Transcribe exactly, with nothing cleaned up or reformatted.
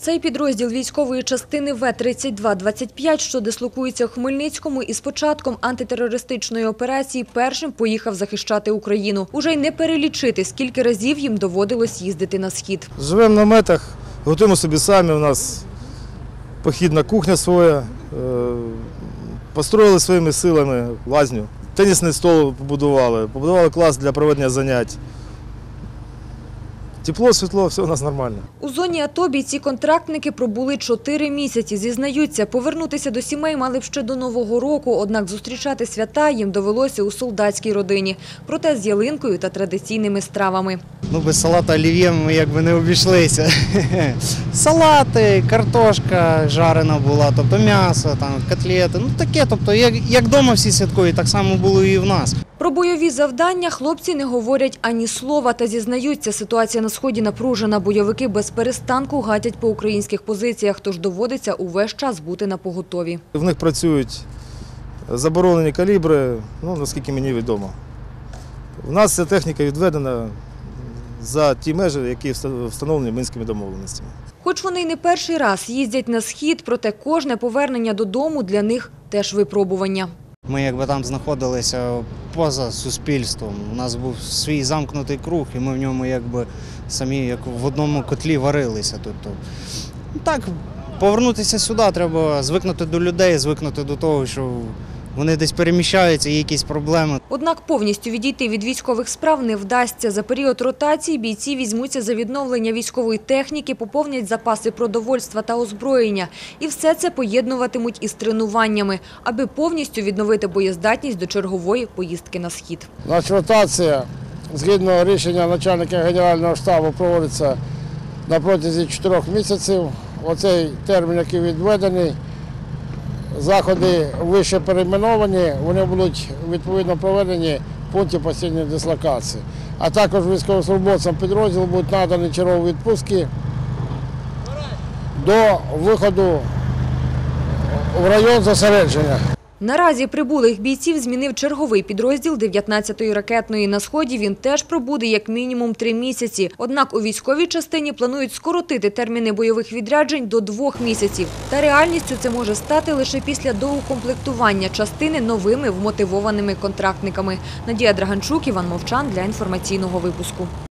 Цей підрозділ військової частини В тридцять два двадцять п'ять, що дислокується у Хмельницькому, із початком антитерористичної операції першим поїхав захищати Україну. Уже й не перелічити, скільки разів їм доводилось їздити на схід. Живемо в наметах, готуємо собі самі, у нас похідна кухня своя, построїли своїми силами лазню, тенісний стол побудували, побудували клас для проведення занять. Тепло, світло, все у нас нормально. У зоні АТО бійці-контрактники пробули чотири місяці. Зізнаються, повернутися до сімей мали б ще до Нового року, однак зустрічати свята їм довелося у солдатській родині. Проте з ялинкою та традиційними стравами. Ну, без салата олів'є ми якби не обійшлися. Салати, картошка жарена була, тобто м'ясо, там, котлети, ну таке, тобто як, як вдома всі святкують, так само було і в нас. Про бойові завдання хлопці не говорять ані слова та зізнаються, ситуація на Сході напружена. Бойовики без перестанку гатять по українських позиціях, тож доводиться увесь час бути напоготові. В них працюють заборонені калібри, ну, наскільки мені відомо. У нас ця техніка відведена за ті межі, які встановлені Мінськими домовленостями. Хоч вони й не перший раз їздять на Схід, проте кожне повернення додому для них теж випробування. Ми якби там знаходилися поза суспільством. У нас був свій замкнутий круг, і ми в ньому якби самі як в одному котлі варилися. Тобто, так, повернутися сюди, треба звикнути до людей, звикнути до того, що вони десь переміщаються, є якісь проблеми. Однак повністю відійти від військових справ не вдасться. За період ротації бійці візьмуться за відновлення військової техніки, поповнять запаси продовольства та озброєння. І все це поєднуватимуть із тренуваннями, аби повністю відновити боєздатність до чергової поїздки на Схід. Наша ротація, згідно рішення начальника Генерального штабу, проводиться на протязі чотирьох місяців. Оцей термін, який відведений, заходи вище перейменовані, вони будуть відповідно проведені в пункті постійної дислокації. А також військовослужбовцям підрозділу будуть надані чергові відпустки до виходу в район зосередження. Наразі прибулих бійців змінив черговий підрозділ дев'ятнадцятої ракетної. На Сході він теж пробуде як мінімум три місяці. Однак у військовій частині планують скоротити терміни бойових відряджень до двох місяців. Та реальністю це може стати лише після доукомплектування частини новими вмотивованими контрактниками. Надія Драганчук, Іван Мовчан для інформаційного випуску.